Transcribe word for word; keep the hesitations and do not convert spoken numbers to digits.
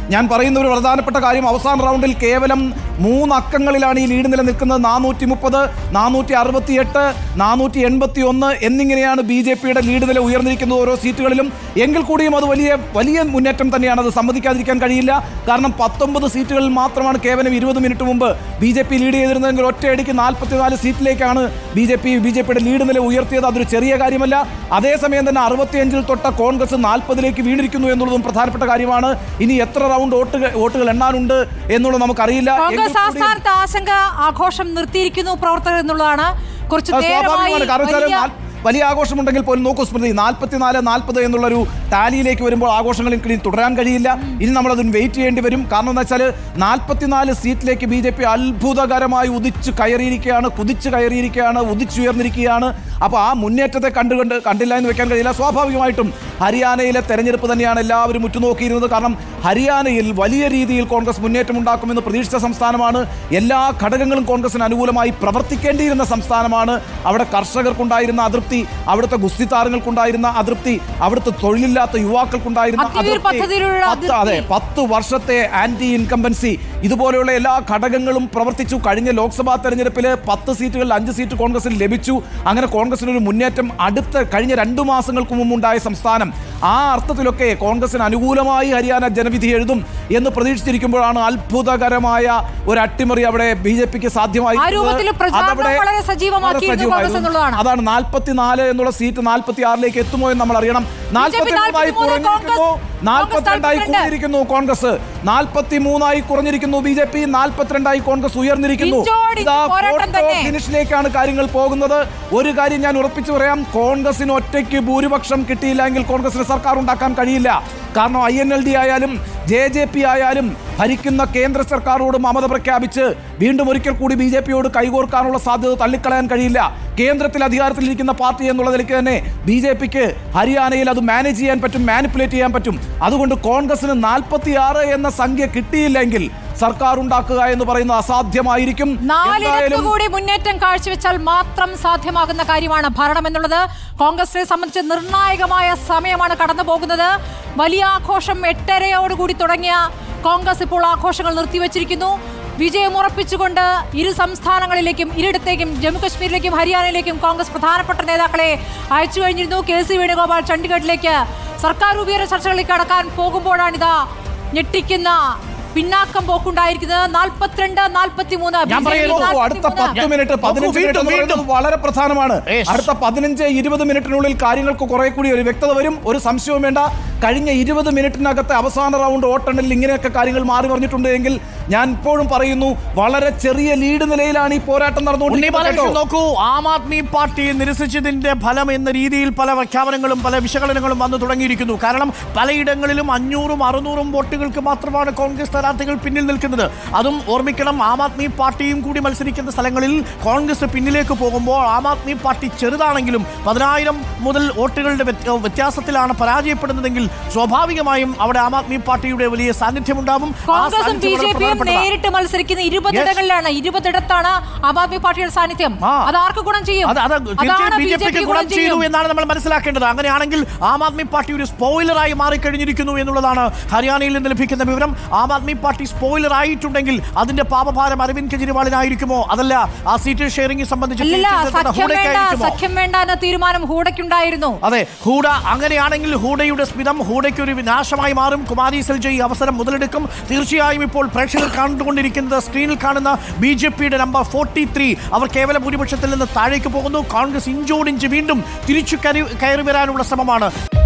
ഞാൻ പറയുന്ന ഒരു പ്രധാനപ്പെട്ട കാര്യം, അവസാന റൗണ്ടിൽ കേവലം മൂന്ന് അക്കങ്ങളിലാണ് ഈ ലീഡ് നിലനിൽക്കുന്നത്. നാനൂറ്റി മുപ്പത്, നാനൂറ്റി അറുപത്തി എട്ട്, നാനൂറ്റി എൺപത്തി ഒന്ന് എന്നിങ്ങനെയാണ് ബി ജെ പിയുടെ ലീഡ് നില ഉയർന്നിരിക്കുന്നത് ഓരോ സീറ്റുകളിലും. എങ്കിൽ കൂടിയും അത് വലിയ വലിയ മുന്നേറ്റം തന്നെയാണ്, അത് സമ്മതിക്കാതിരിക്കാൻ കഴിയില്ല. കാരണം പത്തൊമ്പത് സീറ്റുകളിൽ മാത്രമാണ് കേവലം ഇരുപത് മിനിറ്റ് മുമ്പ് ബി ജെ പി ലീഡ് ചെയ്തിരുന്നതെങ്കിൽ ഒറ്റയടിക്ക് നാൽപ്പത്തിനാല് സീറ്റിലേക്കാണ് B J P B J പിയുടെ ലീഡ് നില ഉയർത്തിയത്. അതൊരു ചെറിയ കാര്യമല്ല. അതേസമയം തന്നെ അറുപത്തിയഞ്ചിൽ തൊട്ട കോൺഗ്രസ് നാൽപ്പതിലേക്ക് വീണിരിക്കുന്നു എന്നുള്ളതും പ്രധാനപ്പെട്ട കാര്യമാണ്. ഇനി എത്ര റൗണ്ട് വോട്ടുകൾ വോട്ടുകൾ എണ്ണാനുണ്ട് എന്നുള്ളത് നമുക്കറിയില്ല. സംസ്ഥാനത്ത് ആശങ്ക, ആഘോഷം നിർത്തിയിരിക്കുന്നു പ്രവർത്തകർ എന്നുള്ളതാണ്. കുറച്ച് വലിയ ആഘോഷമുണ്ടെങ്കിൽ പോലും നോക്കൂ സ്മൃതി, നാൽപ്പത്തിനാല് നാൽപ്പത് എന്നുള്ളൊരു ടാലിയിലേക്ക് വരുമ്പോൾ ആഘോഷങ്ങൾ ഇനി തുടരാൻ കഴിയില്ല. ഇനി നമ്മളതിന് വെയിറ്റ് ചെയ്യേണ്ടി വരും. കാരണം എന്താ വെച്ചാൽ നാൽപ്പത്തിനാല് സീറ്റിലേക്ക് ബി ജെ പി അത്ഭുതകരമായി ഉദിച്ച് കയറിയിരിക്കുകയാണ്, കുതിച്ച് കയറിയിരിക്കുകയാണ്, ഉദിച്ചുയർന്നിരിക്കുകയാണ്. അപ്പോൾ ആ മുന്നേറ്റത്തെ കണ്ടുകൊണ്ട് കണ്ടില്ല എന്ന് വെക്കാൻ കഴിയില്ല. സ്വാഭാവികമായിട്ടും ഹരിയാനയിലെ തെരഞ്ഞെടുപ്പ് തന്നെയാണ് എല്ലാവരും ഉറ്റുനോക്കിയിരുന്നത്. കാരണം ഹരിയാനയിൽ വലിയ രീതിയിൽ കോൺഗ്രസ് മുന്നേറ്റം ഉണ്ടാക്കുമെന്ന് പ്രതീക്ഷിച്ച സംസ്ഥാനമാണ്. എല്ലാ ഘടകങ്ങളും കോൺഗ്രസിന് അനുകൂലമായി പ്രവർത്തിക്കേണ്ടിയിരുന്ന സംസ്ഥാനമാണ്. അവിടെ കർഷകർക്കുണ്ടായിരുന്ന അതൃപ്തി, അവിടുത്തെ ഗുസ്തി താരങ്ങൾക്കുണ്ടായിരുന്ന അതൃപ്തി, അവിടുത്തെ തൊഴിലില്ലാത്ത യുവാക്കൾക്കുണ്ടായിരുന്ന അതൃപ്തി, അതെ പത്ത് വർഷത്തെ ആന്റി ഇൻകംബൻസി, ഇതുപോലെയുള്ള എല്ലാ ഘടകങ്ങളും പ്രവർത്തിച്ചു. കഴിഞ്ഞ ലോക്സഭാ തെരഞ്ഞെടുപ്പിൽ പത്ത് സീറ്റുകളിൽ അഞ്ച് സീറ്റ് കോൺഗ്രസിന് ലഭിച്ചു. അങ്ങനെ കോൺഗ്രസിനൊരു മുന്നേറ്റം അടുത്ത കഴിഞ്ഞ രണ്ടു മാസങ്ങൾക്ക് മുമ്പുണ്ടായ സംസ്ഥാനം. ആ അർത്ഥത്തിലൊക്കെ കോൺഗ്രസിന് അനുകൂലമായി ഹരിയാന ജനവിധി എഴുതും എന്ന് പ്രതീക്ഷിച്ചിരിക്കുമ്പോഴാണ് അത്ഭുതകരമായ ഒരു അട്ടിമറി അവിടെ ബി ജെ പിക്ക് സാധ്യമായി. അതാണ് നാൽപ്പത്തിനാല് എന്നുള്ള സീറ്റ് നാൽപ്പത്തി ആറിലേക്ക് എത്തുമോ എന്ന് നമ്മൾ അറിയണം. നാൽപ്പത്തിമൂന്നായി കുറഞ്ഞിരിക്കുന്നു, നാൽപ്പത്തിരണ്ടായി കൂടിയിരിക്കുന്നു കോൺഗ്രസ്, നാൽപ്പത്തി മൂന്നായി കുറഞ്ഞിരിക്കുന്നു ബി ജെ പി, നാൽപ്പത്തിരണ്ടായി കോൺഗ്രസ് ഉയർന്നിരിക്കുന്നു. ഫിനിഷിലേക്കാണ് കാര്യങ്ങൾ പോകുന്നത്. ഒരു കാര്യം ഞാൻ ഉറപ്പിച്ചു പറയാം, കോൺഗ്രസിന് ഒറ്റയ്ക്ക് ഭൂരിപക്ഷം കിട്ടിയില്ലെങ്കിൽ കോൺഗ്രസിന് സർക്കാർ ഉണ്ടാക്കാൻ കഴിയില്ല. കാരണം ഐ എൻ എൽ ഡി ആയാലും ജെ ജെ പി ആയാലും ഭരിക്കുന്ന കേന്ദ്ര സർക്കാരോട് മമത പ്രഖ്യാപിച്ച് വീണ്ടും ഒരിക്കൽ കൂടി ബി ജെ പിയോട് കൈകോർക്കാനുള്ള സാധ്യത തള്ളിക്കളയാൻ കഴിയില്ല. കേന്ദ്രത്തിൽ അധികാരത്തിലിരിക്കുന്ന പാർട്ടി എന്നുള്ള നിലയ്ക്ക് തന്നെ ബി ജെ പിക്ക് ഹരിയാനയിൽ അത് മാനേജ് ചെയ്യാൻ പറ്റും, മാനിപ്പുലേറ്റ് ചെയ്യാൻ പറ്റും. അതുകൊണ്ട് കോൺഗ്രസിന് നാൽപ്പത്തി ആറ് എന്ന സംഖ്യ കിട്ടിയില്ലെങ്കിൽ സർക്കാർ ഉണ്ടാക്കുക എന്ന് പറയുന്നത് അസാധ്യമായിരിക്കും. കൂടി മുന്നേറ്റം കാഴ്ചവെച്ചാൽ മാത്രം സാധ്യമാകുന്ന കാര്യമാണ് ഭരണം എന്നുള്ളത്. കോൺഗ്രസിനെ സംബന്ധിച്ച് നിർണായകമായ സമയമാണ് കടന്നു പോകുന്നത്. വലിയ ആഘോഷം എട്ടരയോടുകൂടി തുടങ്ങിയ കോൺഗ്രസ് ഇപ്പോൾ ആഘോഷങ്ങൾ നിർത്തിവച്ചിരിക്കുന്നു. വിജയം ഉറപ്പിച്ചുകൊണ്ട് ഇരു സംസ്ഥാനങ്ങളിലേക്കും ഇരിടത്തേക്കും ജമ്മുകശ്മീരിലേക്കും ഹരിയാനയിലേക്കും കോൺഗ്രസ് പ്രധാനപ്പെട്ട നേതാക്കളെ അയച്ചു കഴിഞ്ഞിരുന്നു. കെ സി വേണുഗോപാൽ ചണ്ഡീഗഡിലേക്ക് സർക്കാർ രൂപീകരണ ചർച്ചകളിലേക്ക് കടക്കാൻ പോകുമ്പോഴാണിതാ ഞെട്ടിക്കുന്ന പിന്നാക്കം പോക്കുണ്ടായിരിക്കുന്നത്. നാൽപ്പത്തിരണ്ട് നാൽപ്പത്തി മൂന്ന് അടുത്ത പത്ത് മിനിറ്റ് പതിനഞ്ച് മിനിറ്റ് വളരെ പ്രധാനമാണ്. അടുത്ത പതിനഞ്ച് ഇരുപത് മിനിറ്റിനുള്ളിൽ കാര്യങ്ങൾക്ക് കുറെ കൂടി ഒരു വ്യക്തത വരും. ഒരു സംശയവും വേണ്ട. കഴിഞ്ഞ ഇരുപത് മിനിറ്റിനകത്തെ അവസാന റൗണ്ട് വോട്ടെണ്ണലിൽ ഇങ്ങനെയൊക്കെ കാര്യങ്ങൾ മാറി പറഞ്ഞിട്ടുണ്ട് എങ്കിൽ ഞാൻ ഇപ്പോഴും പറയുന്നു, വളരെ ചെറിയ ലീഡ് നിലയിലാണ് ഈ പോരാട്ടം നടന്നുകൊണ്ടിരിക്കുന്നത്. നോക്കൂ, ആം ആദ്മി പാർട്ടി നിരസിച്ചതിന്റെ ഫലം എന്ന രീതിയിൽ പല പ്രഖ്യാപനങ്ങളും പല വിശകലനങ്ങളും വന്നു തുടങ്ങിയിരിക്കുന്നു. കാരണം പലയിടങ്ങളിലും അഞ്ഞൂറും അറുന്നൂറും വോട്ടുകൾക്ക് മാത്രമാണ് കോൺഗ്രസ് സ്ഥാനാർത്ഥികൾ പിന്നിൽ നിൽക്കുന്നത്. അതും ഓർമ്മിക്കണം, ആം ആദ്മി പാർട്ടിയും കൂടി മത്സരിക്കുന്ന സ്ഥലങ്ങളിൽ കോൺഗ്രസ് പിന്നിലേക്ക് പോകുമ്പോൾ ആം ആദ്മി പാർട്ടി ചെറുതാണെങ്കിലും പതിനായിരം മുതൽ വോട്ടുകളുടെ വ്യത്യാസത്തിലാണ് പരാജയപ്പെടുന്നതെങ്കിൽ സ്വാഭാവികമായും അവിടെ ആം ആദ്മി പാർട്ടിയുടെ വലിയ സാന്നിധ്യമുണ്ടാകും. നേരിട്ട് മത്സരിക്കുന്ന ഇരുപതിടങ്ങളിലാണ്, ഇരുപതിടത്താണ് ആം ആദ്മി പാർട്ടിയുടെ സാന്നിധ്യം. അത് ആർക്ക് ഗുണം ചെയ്യും? ബി ജെ പിക്ക് ഗുണം ചെയ്തു എന്നാണ് നമ്മൾ മനസ്സിലാക്കേണ്ടത്. അങ്ങനെയാണെങ്കിൽ ആം ആദ്മി പാർട്ടി ഒരു സ്പോയിലറായി മാറിക്കഴിഞ്ഞിരിക്കുന്നു എന്നുള്ളതാണ് ഹരിയാനയിൽ നിന്ന് ലഭിക്കുന്ന വിവരം. ആം ആദ്മി പാർട്ടി സ്പോയിലർ ആയിട്ടുണ്ടെങ്കിൽ അതിന്റെ പാപഭാരം അരവിന്ദ് കെജ്രിവാളിനായിരിക്കുമോ, അതല്ല ആ സീറ്റ് ഷെയറിംഗ് സംബന്ധിച്ച് സഖ്യം വേണ്ട എന്ന തീരുമാനം ഹൂഡയ്ക്കുണ്ടായിരുന്നു. അതെ, ഹൂഡ അങ്ങനെയാണെങ്കിൽ ഹൂഡയുടെ സ്മിതം ഹൂഡയ്ക്ക് ഒരു വിനാശമായി മാറും. കുമാരി സെൽജ ഈ അവസരം മുതലെടുക്കും. തീർച്ചയായും ഇപ്പോൾ പ്രേക്ഷകർ കണ്ടുകൊണ്ടിരിക്കുന്നത് സ്ക്രീനിൽ കാണുന്ന ബി ജെ പിയുടെ നമ്പർ ഫോർട്ടി ത്രീ അവർ കേവല ഭൂരിപക്ഷത്തിൽ നിന്ന് താഴേക്ക് പോകുന്നു. കോൺഗ്രസ് ഇഞ്ചോടിഞ്ച് വീണ്ടും തിരിച്ചു കയറി വരാനുള്ള ശ്രമമാണ്.